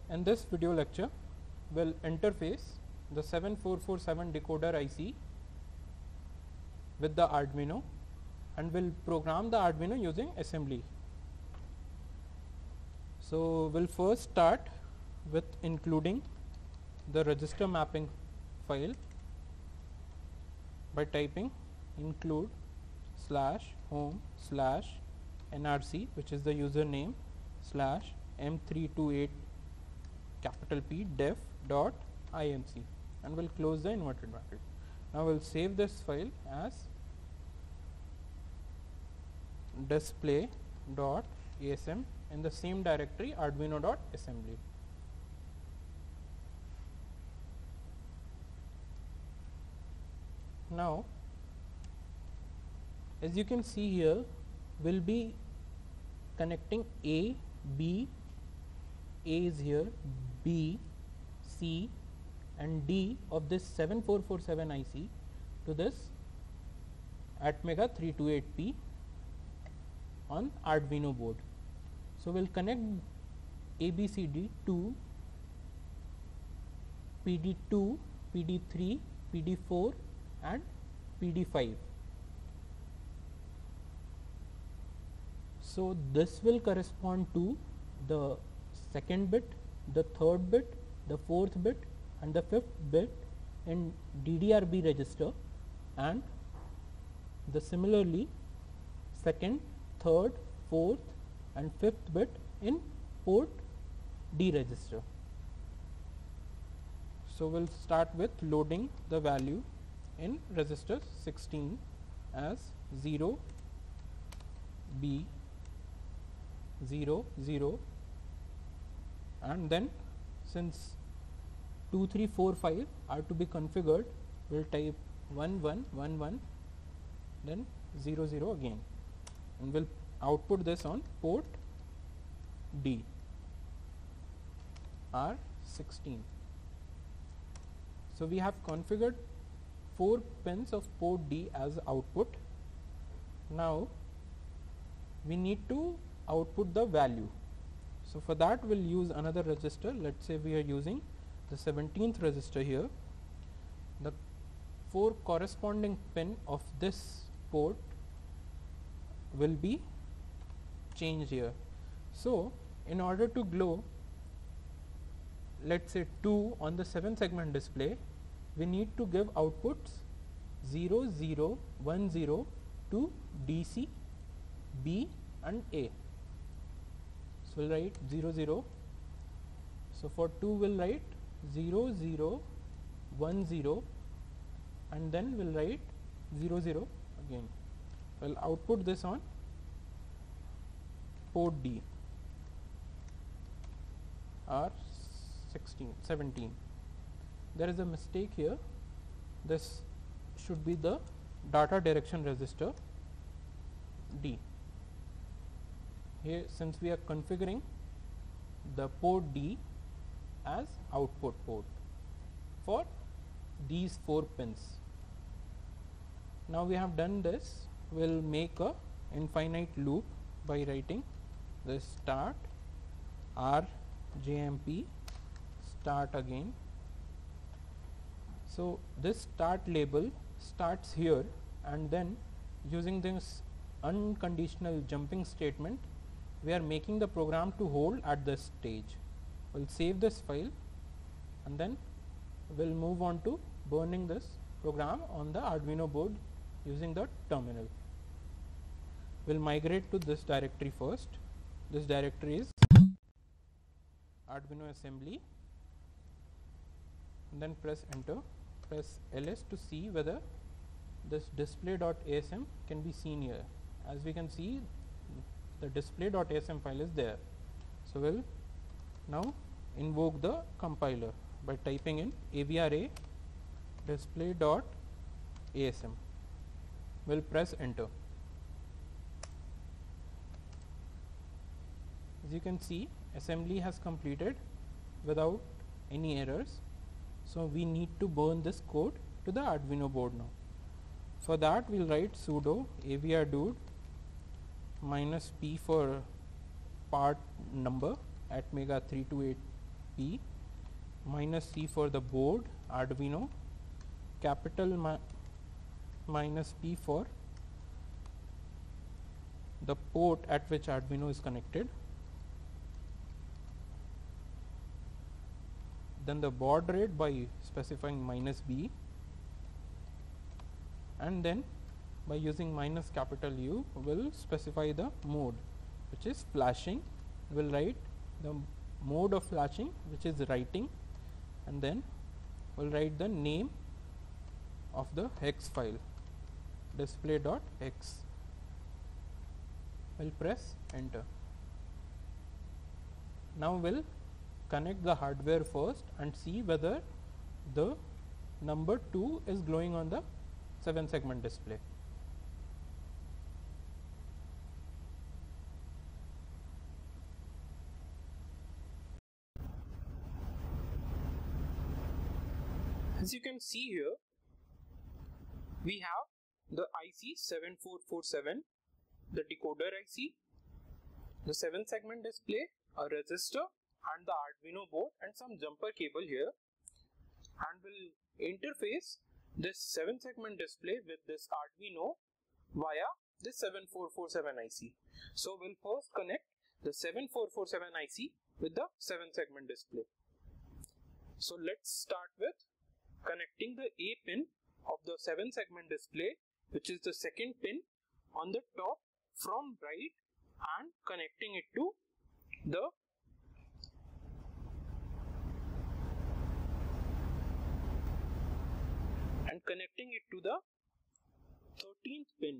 In this video lecture, we'll interface the 7447 decoder IC with the Arduino and we'll program the Arduino using assembly. So, we'll first start with including the register mapping file by typing include /home/nrc, which is the username, /m328 capital P def dot inc, and we'll close the inverted bracket. Now we'll save this file as display dot asm in the same directory arduino dot assembly. Now, as you can see here, we'll be connecting A, B, A is here, B, C and D of this 7447 IC to this Atmega 328P on Arduino board. So, we'll connect ABCD to PD2, PD3, PD4 and PD5. So, this will correspond to the second bit, the third bit, the fourth bit and the fifth bit in DDR-B register, and the similarly second, third, fourth and fifth bit in port D register. So, we'll start with loading the value in register 16 as 0 B 0 0, and then since 2 3 4 5 are to be configured, we'll type 1 1 1 1 then 0 0 again, and we'll output this on port D R16. So, we have configured 4 pins of port D as output. Now, we need to output the value. So, for that we will use another register. Let us say we are using the 17th register here. The 4 corresponding pin of this port will be changed here. So, in order to glow, let us say 2 on the 7 segment display, we need to give outputs 0 0 1 0 to DC, B and A. So, we will write 0 0. So, for 2 we will write 0 0 1 0 and then we will write 0 0 again. We will output this on port D R16 17. There is a mistake here. This should be the data direction register D. Here, since we are configuring the port D as output port for these 4 pins. Now, we have done this, we will make a infinite loop by writing this start RJMP start again. So, this start label starts here, and then using this unconditional jumping statement, we are making the program to hold at this stage. We will save this file and then we will move on to burning this program on the Arduino board using the terminal. We will migrate to this directory first. This directory is Arduino assembly, and then press enter, press ls to see whether this display.asm can be seen here. As we can see, the display.asm file is there. So, we will now invoke the compiler by typing in avra display.asm. We will press enter. As you can see, assembly has completed without any errors. So, we need to burn this code to the Arduino board now. For that, we will write sudo avr-dude -p for part number Atmega 328 B, minus C for the board Arduino, capital minus P for the port at which Arduino is connected, then the baud rate by specifying minus B, and then by using minus capital U will specify the mode, which is flashing. Will write the mode of flashing, which is writing, and then we'll write the name of the hex file, display.x. We'll press enter. Now we'll connect the hardware first and see whether the number 2 is glowing on the 7-segment display. As you can see here, we have the IC 7447, the decoder IC, the 7-segment display, a resistor, and the Arduino board, and some jumper cable here, and will interface this 7-segment display with this Arduino via this 7447 IC. So we'll first connect the 7447 IC with the 7-segment display. So let's start with connecting the A pin of the 7-segment display, which is the second pin on the top from right, and connecting it to the connecting it to the 13th pin.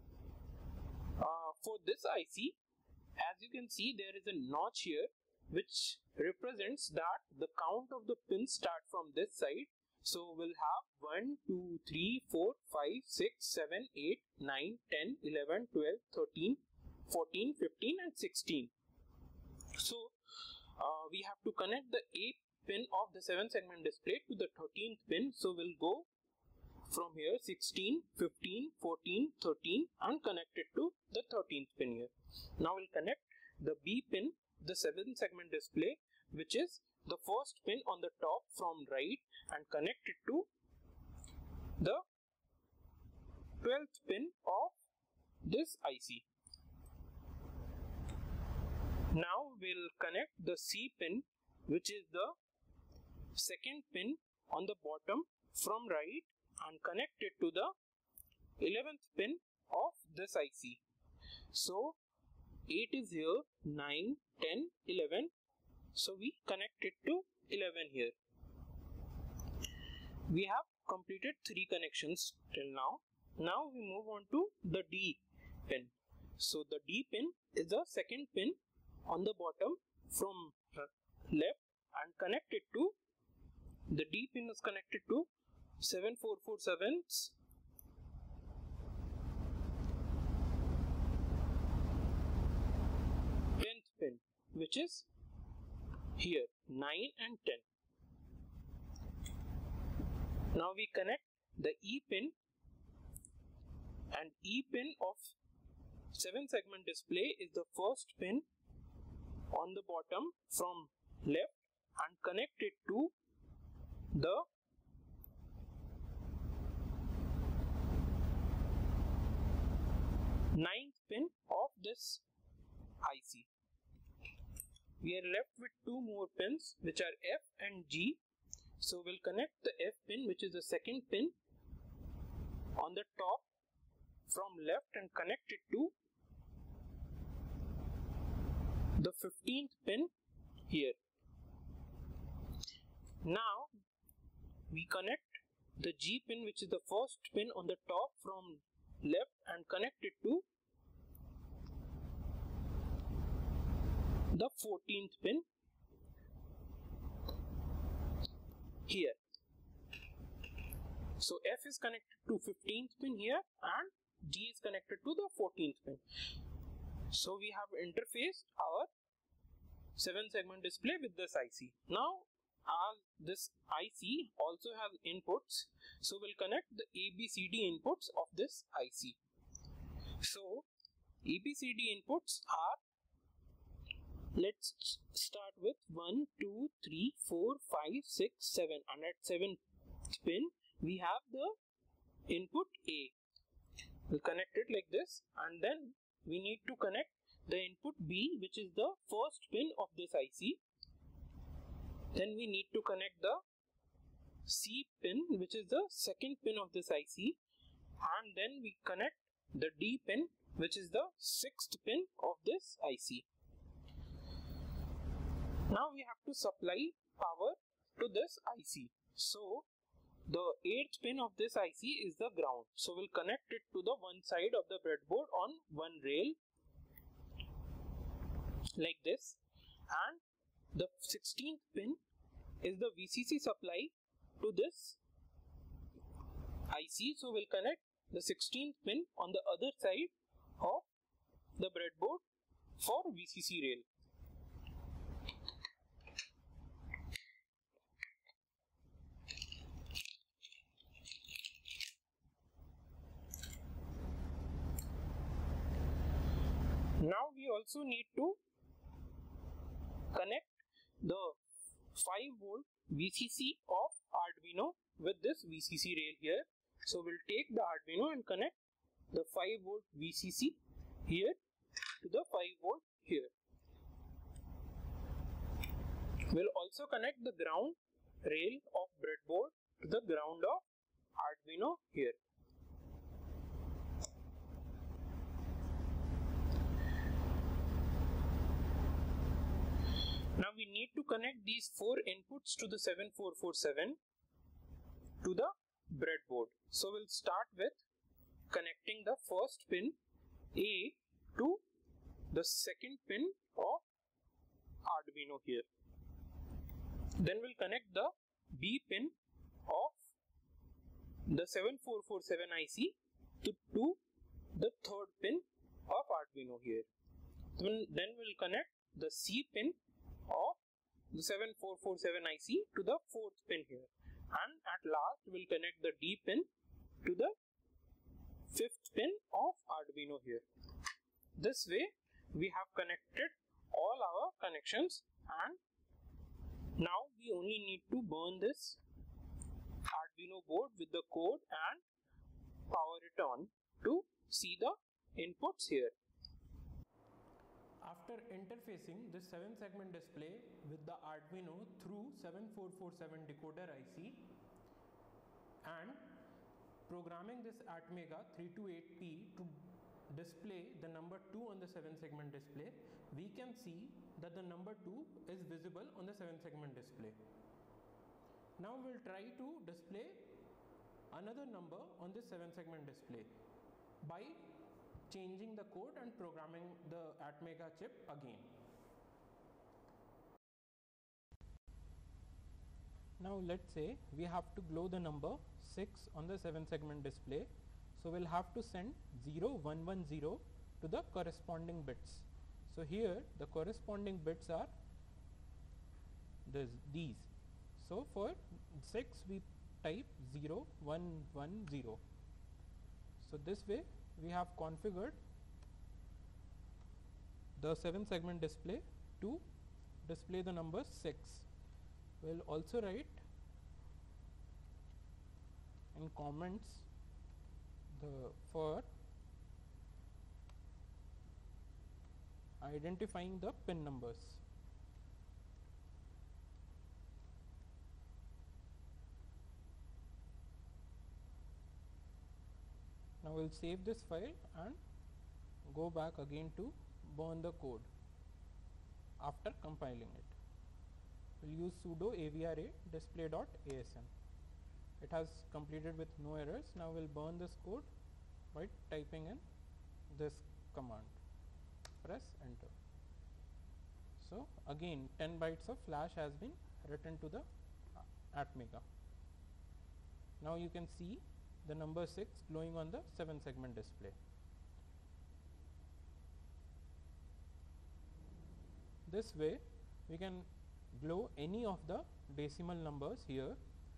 For this IC, as you can see, there is a notch here which represents that the count of the pins start from this side. So we'll have 1, 2, 3, 4, 5, 6, 7, 8, 9, 10, 11, 12, 13, 14, 15 and 16. So we have to connect the A pin of the 7-segment display to the 13th pin. So we'll go from here 16, 15, 14, 13 and connect it to the 13th pin here. Now we'll connect the B pin, the 7-segment display, which is the first pin on the top from right, and connect it to the 12th pin of this IC. Now we'll connect the C pin, which is the second pin on the bottom from right, and connect it to the 11th pin of this IC. So 8 is here, 9, 10, 11. So we connect it to 11 here. We have completed 3 connections till now. Now we move on to the D pin. So the D pin is the second pin on the bottom from left, and connected to the D pin is connected to 7447's pin, which is here 9 and 10. Now we connect the E pin, and E pin of 7-segment display is the first pin on the bottom from left, and connect it to the ninth pin of this IC. We are left with 2 more pins, which are F and G. So we'll connect the F pin, which is the second pin on the top from left, and connect it to the 15th pin here. Now we connect the G pin, which is the first pin on the top from left, and connect it to the 14th pin here. So F is connected to 15th pin here, and G is connected to the 14th pin. So we have interfaced our 7-segment display with this IC. Now this IC also has inputs, so we'll connect the ABCD inputs of this IC. So ABCD inputs are let's start with 1, 2, 3, 4, 5, 6, 7, and at 7th pin we have the input A. We'll connect it like this, and then we need to connect the input B, which is the first pin of this IC. Then we need to connect the C pin, which is the second pin of this IC, and then we connect the D pin, which is the sixth pin of this IC. Now we have to supply power to this IC. So the 8th pin of this IC is the ground. So we'll connect it to the one side of the breadboard on one rail like this, and the 16th pin is the VCC supply to this IC. So we'll connect the 16th pin on the other side of the breadboard for VCC rail. Now we also need to connect the 5 volt VCC of Arduino with this VCC rail here. So we'll take the Arduino and connect the 5 volt VCC here to the 5 volt here. We'll also connect the ground rail of breadboard to the ground of Arduino here. Now we need to connect these 4 inputs to the 7447 to the breadboard. So we'll start with connecting the first pin A to the second pin of Arduino here. Then we'll connect the B pin of the 7447 IC to the third pin of Arduino here. Then we'll connect the C pin of the 7447 IC to the fourth pin here, and at last we'll connect the D pin to the fifth pin of Arduino here. This way we have connected all our connections, and now we only need to burn this Arduino board with the code and power it on to see the inputs here. After interfacing this 7-segment display with the Arduino through 7447 decoder IC and programming this Atmega 328P to display the number 2 on the 7-segment display, we can see that the number 2 is visible on the 7-segment display. Now we'll try to display another number on this 7-segment display by changing the code and programming the Atmega chip again. Now let's say we have to glow the number 6 on the 7-segment display. So we'll have to send 0110 to the corresponding bits. So here the corresponding bits are these. So for 6 we type 0110. So this way we have configured the 7-segment display to display the number 6. We'll also write in comments for identifying the pin numbers. Now we'll save this file and go back again to burn the code after compiling it. We'll use sudo avra display.asm. It has completed with no errors. Now we'll burn this code by typing in this command. Press enter. So again 10 bytes of flash has been written to the Atmega. Now you can see the number 6 glowing on the 7-segment display. This way we can glow any of the decimal numbers here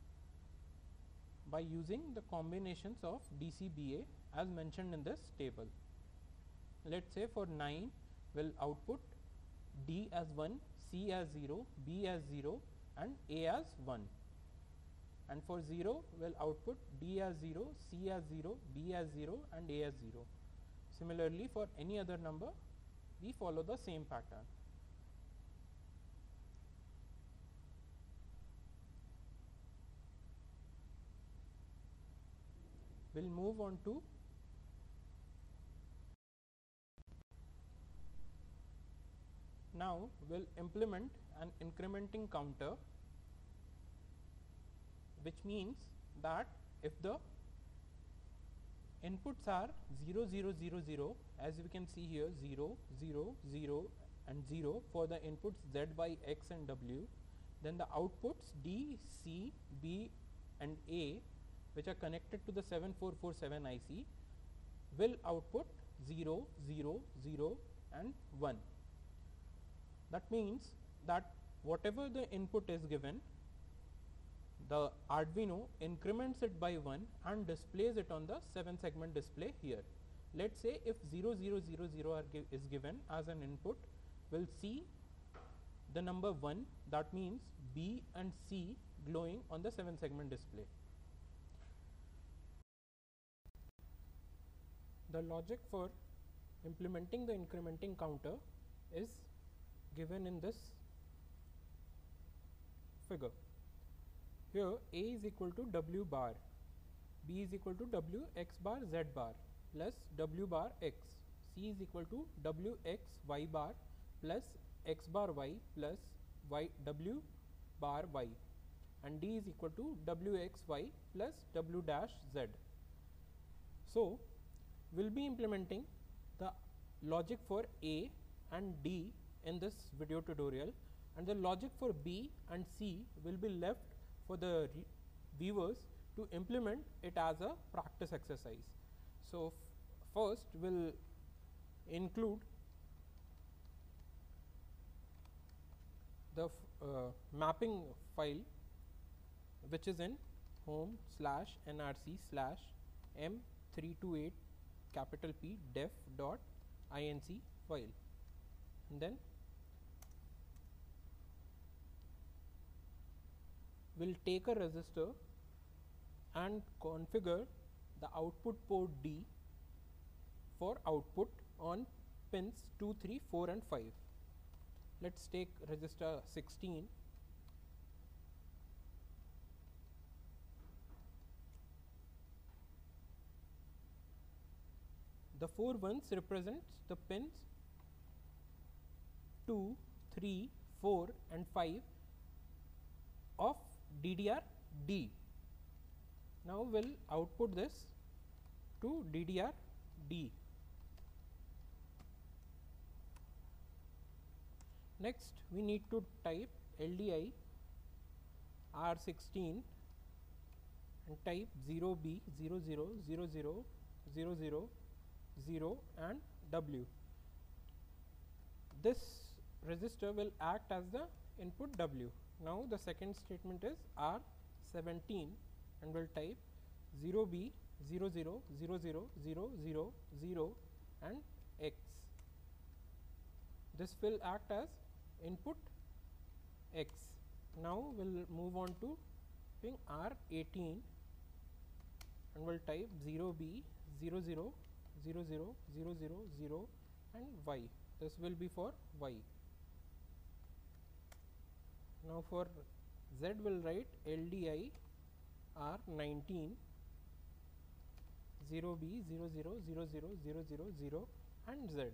by using the combinations of DCBA as mentioned in this table. Let's say for 9 will output D as 1, C as 0, B as 0 and A as 1. And for 0 will output D as 0, C as 0, B as 0 and A as 0. Similarly, for any other number we follow the same pattern. We will move on to now we will implement an incrementing counter, which means that if the inputs are 0 0 0 0, as we can see here 0 0 0 and 0 for the inputs z, y, x and w, then the outputs D, C, B and A, which are connected to the 7447 IC, will output 0 0 0 and 1. That means that whatever the input is given, the Arduino increments it by 1 and displays it on the 7 segment display here. Let us say if 0 0 0 0 is given as an input, we will see the number 1, that means B and C glowing on the 7 segment display. The logic for implementing the incrementing counter is given in this figure. Here A is equal to W bar, B is equal to W x bar Z bar plus W bar x, C is equal to W x Y bar plus x bar Y plus Y W bar Y, and D is equal to W x Y plus W dash Z. So we will be implementing the logic for A and D in this video tutorial, and the logic for B and C will be left for the viewers to implement it as a practice exercise. So first we will include the mapping file, which is in home/nrc/m328 capital P def.inc file, and then we will take a resistor and configure the output port D for output on pins 2, 3, 4 and 5. Let us take resistor 16. The 4 ones represents the pins 2, 3, 4 and 5 of DDR D. Now we will output this to DDR D. Next we need to type LDI R16 and type 0B 00 00 00 0 and W. This resistor will act as the input W. Now the second statement is R17 and we will type 0B 00 00 00 0 and X. This will act as input X. Now we will move on to pin R18 and we will type 0B 00 00 00 0 and Y. This will be for Y. Now for Z we will write LDI R19 0B 00 00 00 0 and Z.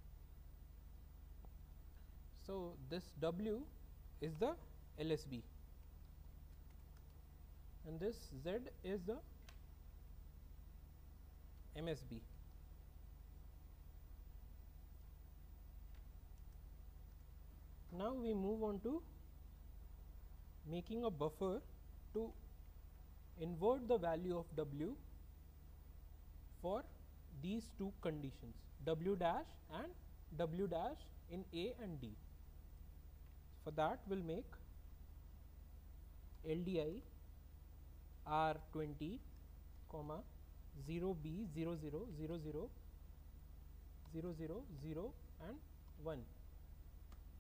So this W is the LSB and this Z is the MSB. Now we move on to making a buffer to invert the value of W for these two conditions, W dash and W dash in A and D. For that we will make LDI R20 comma 0B 00 00 0 0 0 and 1.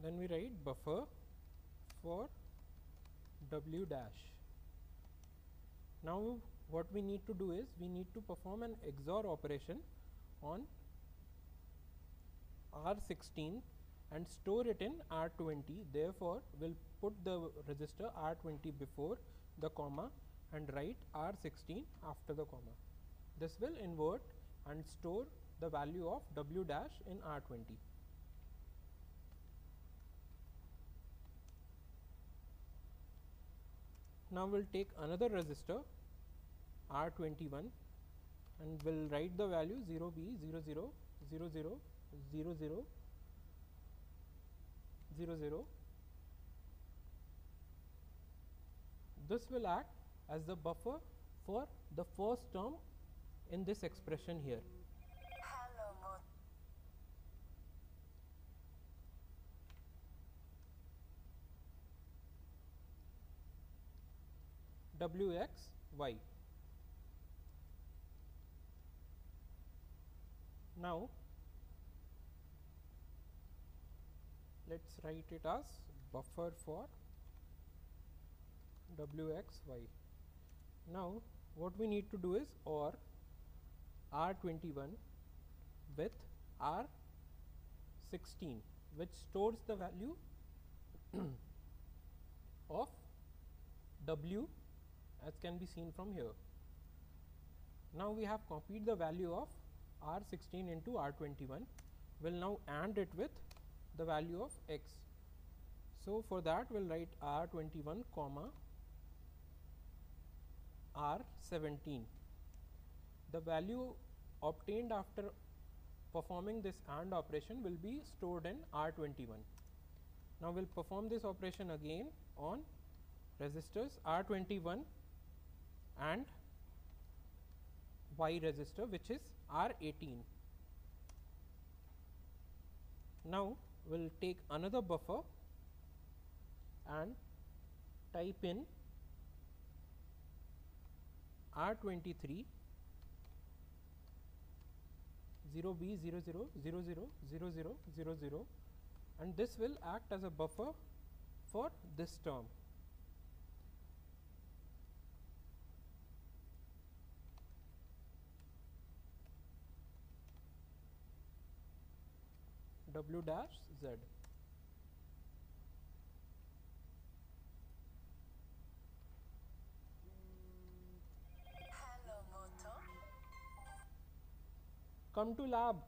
then we write buffer for W dash. Now what we need to do is we need to perform an XOR operation on R16 and store it in R20. Therefore, we'll put the register R20 before the comma and write R16 after the comma. This will invert and store the value of W dash in R20. Now we'll take another register R21 and we'll write the value 0B00000000. This will act as the buffer for the first term in this expression here. WXY. Now let's write it as buffer for WXY. Now what we need to do is OR R21 with R16, which stores the value of W as can be seen from here. Now we have copied the value of R16 into R21. We'll now AND it with the value of X. So for that we'll write R21 comma R17. The value obtained after performing this AND operation will be stored in R21. Now we'll perform this operation again on registers R21 and Y register, which is R18. Now we'll take another buffer and type in R23 0B00000000, and this will act as a buffer for this term. W dash Z. Hello, Moto. Come to lab.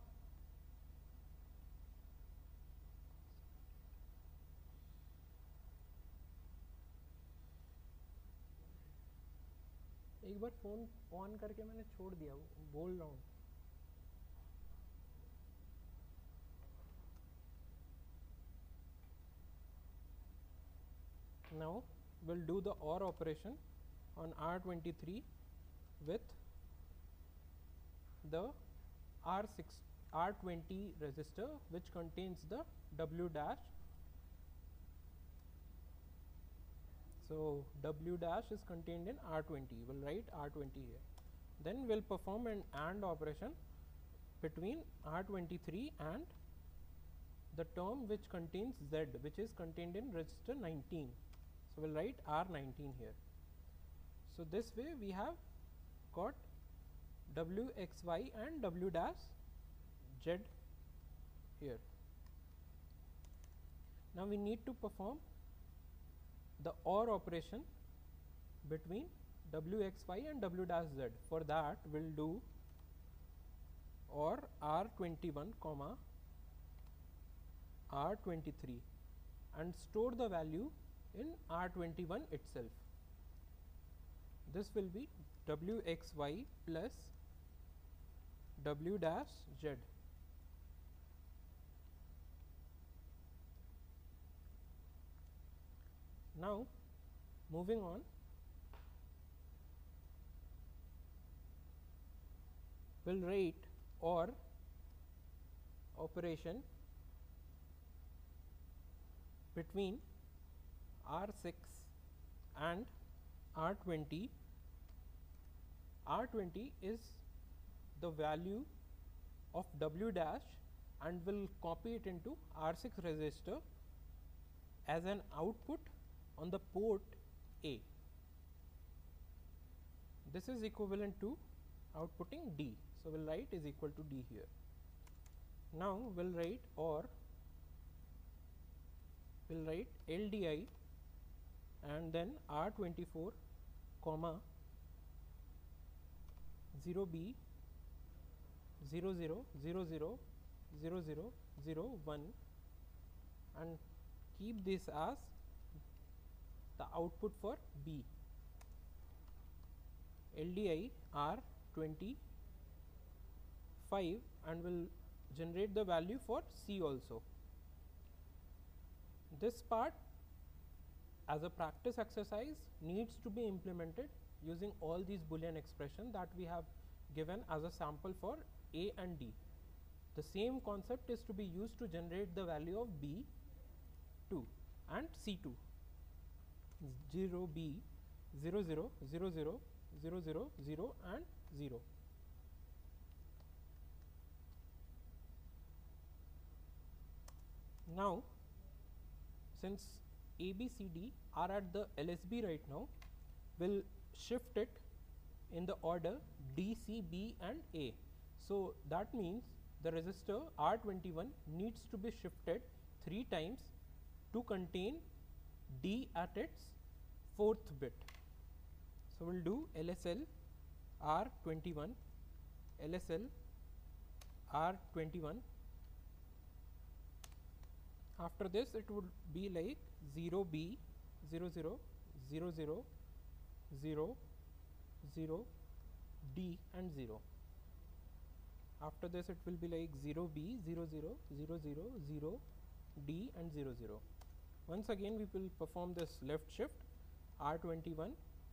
एक बार phone on करके मैंने छोड़ दिया, बोल रहा हूँ. Now we'll do the OR operation on R23 with the R20 register, which contains the W dash. So W dash is contained in R20. We'll write R20 here. Then we'll perform an AND operation between R23 and the term which contains Z, which is contained in register 19. So we'll write R19 here. So this way we have got WXY and W dash Z here. Now we need to perform the OR operation between WXY and W dash Z. For that we'll do OR R21 comma R23 and store the value in R21 itself. This will be WXY plus W dash Z. Now moving on, we'll write OR operation between R6 and R20. R20 is the value of W dash and will copy it into R6 register as an output on the port A. This is equivalent to outputting D. So, we will write is equal to D here. Now, we will write LDI and then R24 comma 0B 00000001 and keep this as the output for B. LDI R25 and will generate the value for C also. This part as a practice exercise needs to be implemented using all these Boolean expressions that we have given as a sample for A and D. The same concept is to be used to generate the value of B2 and C2 0B 00000000 and 0. Now, since A, B, C, D are at the LSB right now, we'll shift it in the order D, C, B and A. So, that means the resistor R21 needs to be shifted 3 times to contain D at its 4th bit. So, we will do LSL R21, LSL R21. After this, it would be like 0B 000000 D and 0. After this, it will be like 0B 000000 D and 00. Once again, we will perform this left shift R21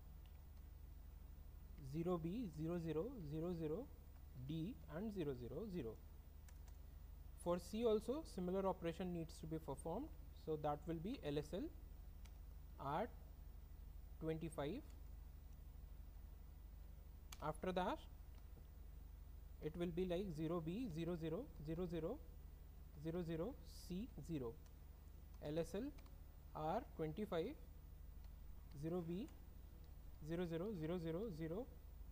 0B 0000 D and 000. For C also similar operation needs to be performed. So, that will be LSL R25. After that, it will be like 0B 000000 C0, LSL R25 0B 000000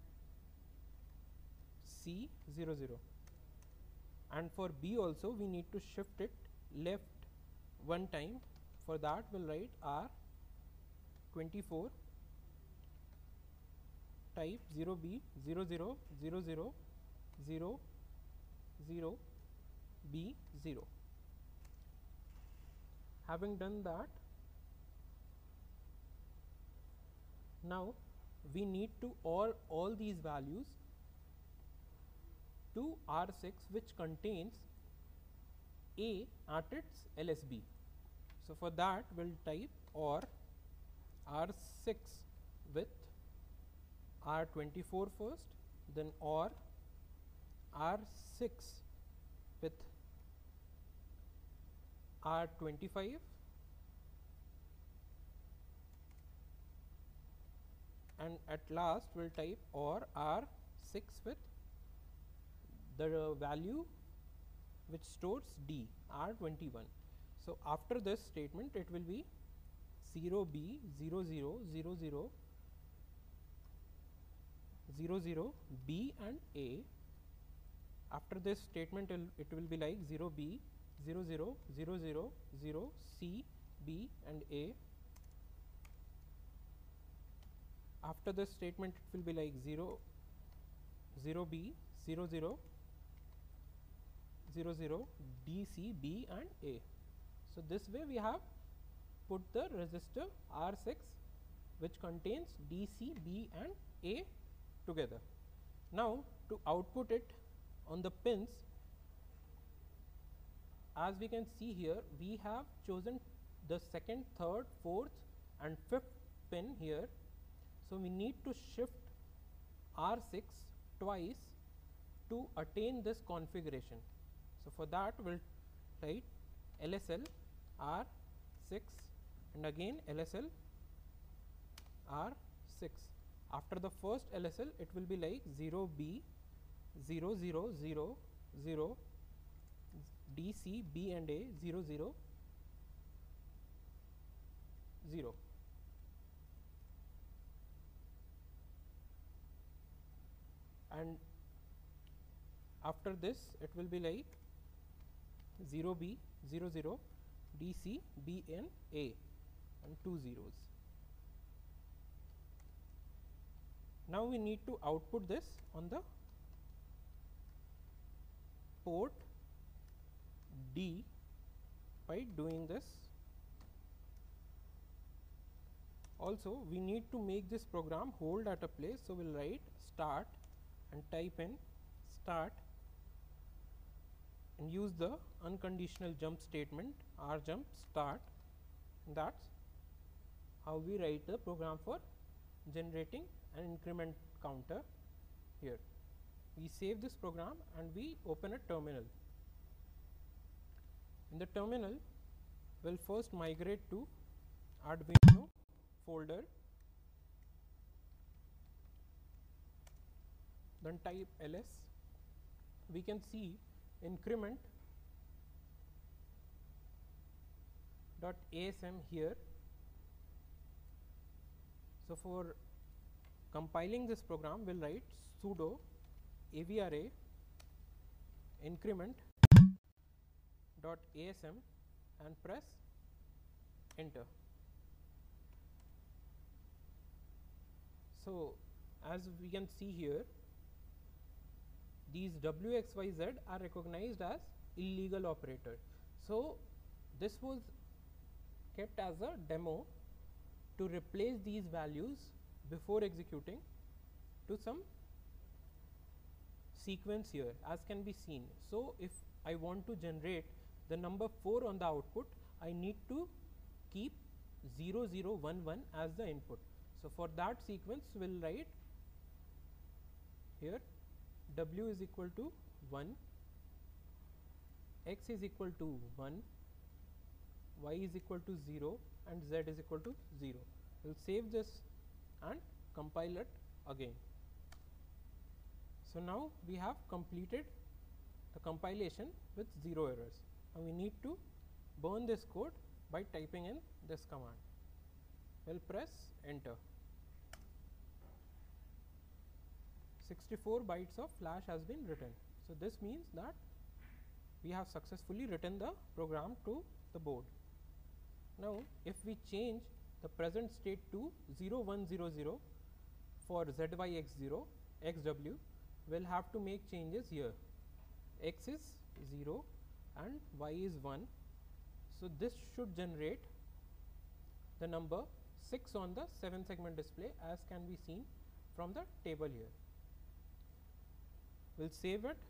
C00. And for B also we need to shift it left one time. For that we will write R24 type 0B 000000 B0. Having done that, now we need to all these values to R6 which contains A at its LSB. So, for that we will type OR R6 with R24 first, then OR R6 with R25 and at last we will type OR R6 with the value which stores D R21. So, after this statement it will be 0B 000000 B and A. After this statement it will be like 0B 000000 C, B and A. After this statement it will be like 0B 0000 D, C, B and A. So, this way we have put the resistor R6 which contains D, C, B and A together. Now, to output it on the pins, as we can see here, we have chosen the second, third, fourth and fifth pin here. So, we need to shift R6 twice to attain this configuration. So, for that we will write LSL R6 and again LSL R6. After the first LSL it will be like 0B 0000 D, C, B and A 00. 0. And after this it will be like 0B 00 DC BN A and 2 zeros. Now we need to output this on the port D by doing this. Also we need to make this program hold at a place, so we'll write start and type in start and use the unconditional jump statement rjump start. That's how we write the program for generating an increment counter here. We save this program and we open a terminal. In the terminal, we'll first migrate to Arduino folder, then type ls. We can see increment .asm here. So for compiling this program, we'll write sudo avra increment .asm and press enter. So as we can see here, these WXYZ are recognized as illegal operator. So this was kept as a demo to replace these values before executing to some sequence here, as can be seen. So if I want to generate the number 4 on the output, I need to keep 0011 as the input. So for that sequence, we'll write here W is equal to 1, X is equal to 1, Y is equal to 0 and Z is equal to 0. We'll save this and compile it again. So now we have completed the compilation with 0 errors. Now we need to burn this code by typing in this command. We'll press enter. 64 bytes of flash has been written. So this means that we have successfully written the program to the board. Now if we change the present state to 0100 for ZYX0 XW, we'll have to make changes here. X is 0 and Y is 1. So this should generate the number 6 on the 7 segment display, as can be seen from the table here. We'll save it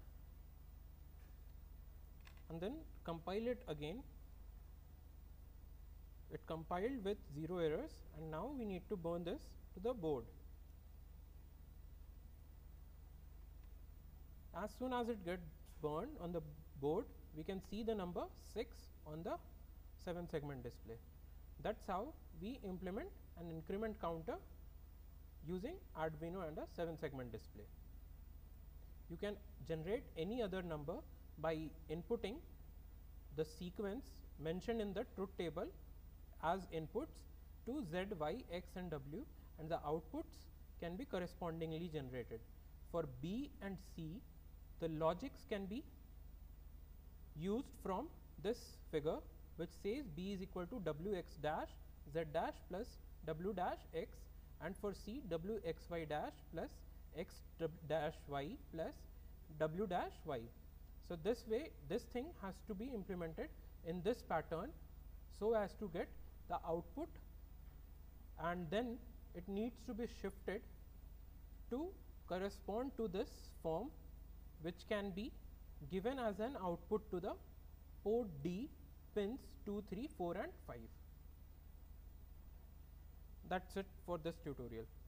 and then compile it again. It compiled with 0 errors, and now we need to burn this to the board. As soon as it gets burned on the board, we can see the number 6 on the 7 segment display. That's how we implement an increment counter using Arduino and a 7 segment display. You can generate any other number by inputting the sequence mentioned in the truth table as inputs to Z, Y, X and W, and the outputs can be correspondingly generated. For B and C, the logics can be used from this figure, which says B is equal to Wx dash Z dash plus W dash X, and for C Wxy dash plus X dash Y plus W dash Y. So this way this thing has to be implemented in this pattern so as to get the output, and then it needs to be shifted to correspond to this form, which can be given as an output to the port D pins 2, 3, 4 and 5. That's it for this tutorial.